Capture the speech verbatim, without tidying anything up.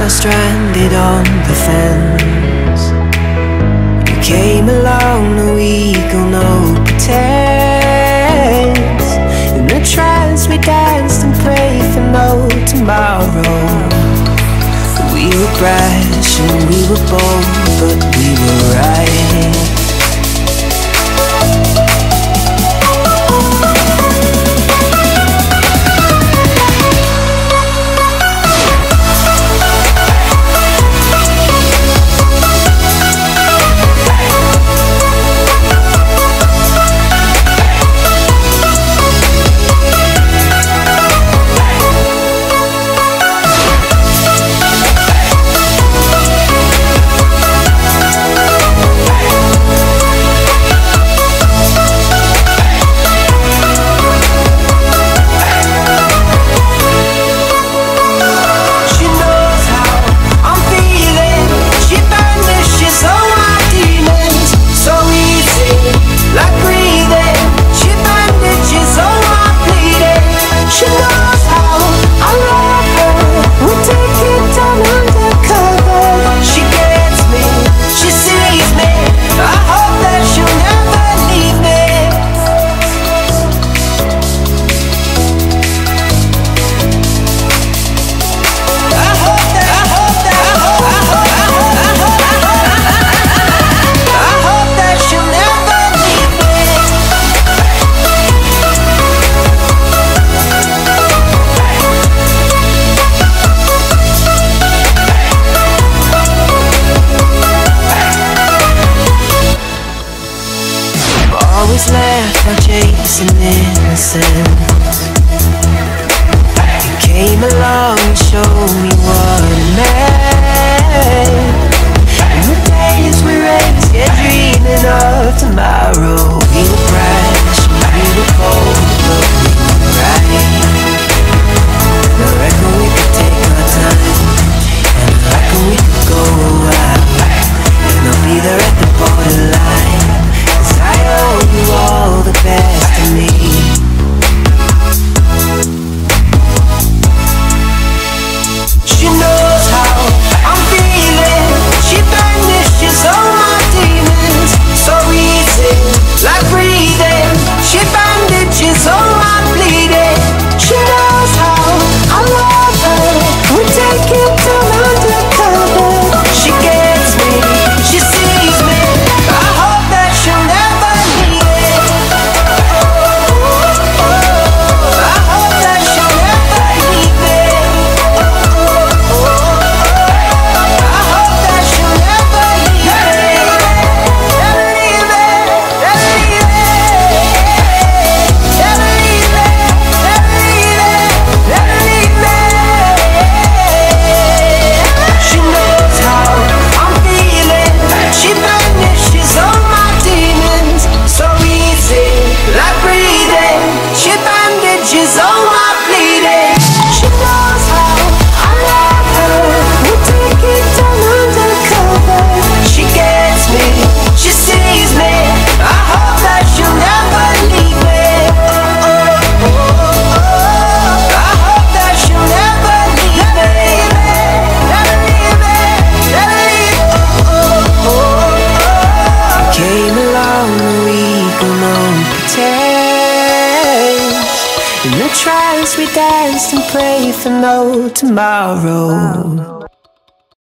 I stranded on the fence. You came along, no ego, no pretense. In the trance we danced and prayed for no tomorrow. We were brash and we were bold, but we were right. In the trance we danced and prayed for no tomorrow.